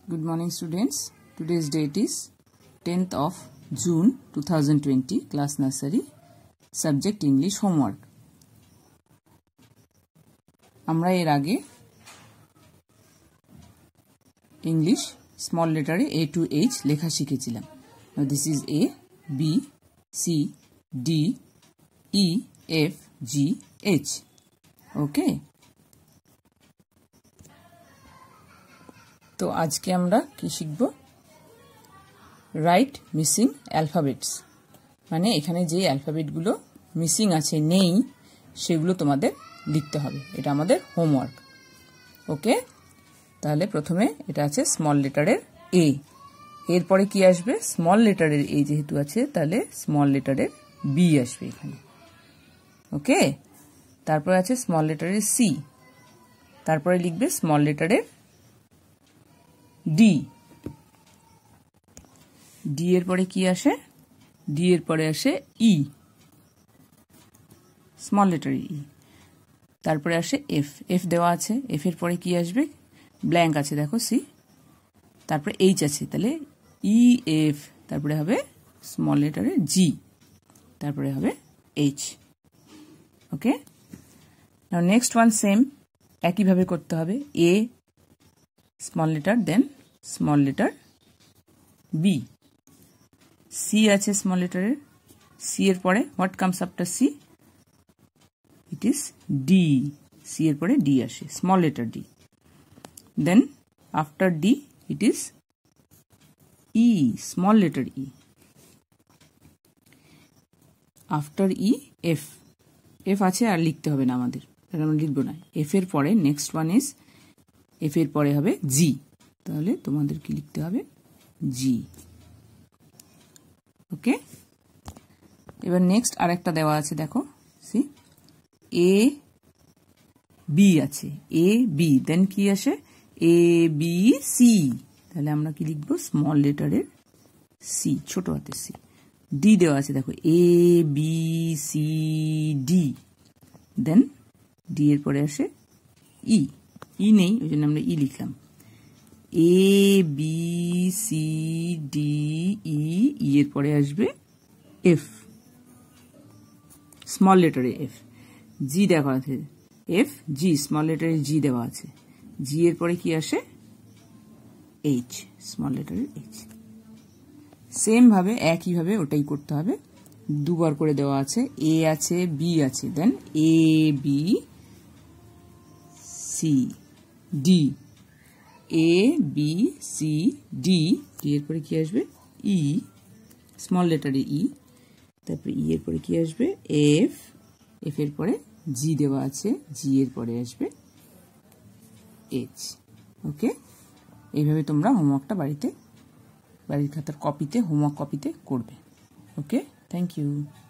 Good morning students. Today's date is 10th of June 2020, class nursery, subject English homework. আমরা এর আগে English small letter A to H লেখা শিখেছিলাম. Now this is A, B, C, D, E, F, G, H. Okay. তো আজকে আমরা কি শিখব? রাইট মিসিং অ্যালফাবেটস, মানে এখানে যে অ্যালফাবেটগুলো মিসিং আছে, নেই, সেগুলো তোমাদের লিখতে হবে. এটা আমাদের হোমওয়ার্ক. ওকে, তাহলে প্রথমে এটা আছে স্মল লেটারের এ, এরপরে কি আসবে? স্মল লেটারের এ যেহেতু আছে, তাহলে স্মল লেটারের বি আসবে এখানে. ওকে, তারপরে আছে স্মল লেটারের সি, তারপরে লিখবে স্মল লেটারের ডি. ডি এর পরে কি আসে? ডি এর পরে আসে ই, স্মল লেটার ই. তারপরে আসে এফ, এফ দেওয়া আছে, এফ এর পরে কি আসবে? ব্ল্যাঙ্ক আছে দেখো, সি. তারপরে এইচ আছে, তাহলে ই এফ, তারপরে হবে স্মল লেটারে জি, তারপরে হবে H. Okay, now next one same, একইভাবে করতে হবে. A small letter, then small letter B. C আছে স্মল লেটারের, সি এর পরে what comes after C? It is D. C এর পরে ডি আসে, small letter D. Then after D it is E, small letter E. After E F, F আছে আর লিখতে হবে না আমাদের, তাহলে আমরা লিখবো না. এফ এর পরে নেক্সট ওয়ান ইজ, এফ এর পরে হবে জি, তাহলে তোমাদের কি লিখতে হবে? জি. ওকে, এবার নেক্সট আরেকটা দেওয়া আছে দেখো, সি. এ বি আছে, এ বি, দেন কি আসে? এ বি সি, তাহলে আমরা কি লিখবো? স্মল লেটারের সি, ছোট হাতের সি. ডি দেওয়া আছে দেখো, A B C D, then D এর পরে আসে ই. ই নেই, ওই জন্য আমরা ই লিখলাম. A B C D E, E এর পরে আসবে এফ, স্মল লেটারে এফ. জি দেওয়া আছে, এফ জি, স্মল লেটারে জি দেওয়া আছে. জি এর পরে কি আসে? এইচ, স্মল লেটারে এইচ. সেম ভাবে একইভাবে ওটাই করতে হবে, দুবার করে দেওয়া আছে. এ আছে, বি আছে, then A B C D, A B C D. D এর পরে কি আসবে? ই, স্মল লেটারে ই. তারপরে ই এর পরে কি আসবে? এফ, এফ এর পরে জি দেওয়া আছে, জি এর পরে আসবে এইচ. ওকে, এইভাবে তোমরা হোমওয়ার্কটা বাড়ির খাতার কপিতে, হোমওয়ার্ক কপিতে করবে. Okay, thank you.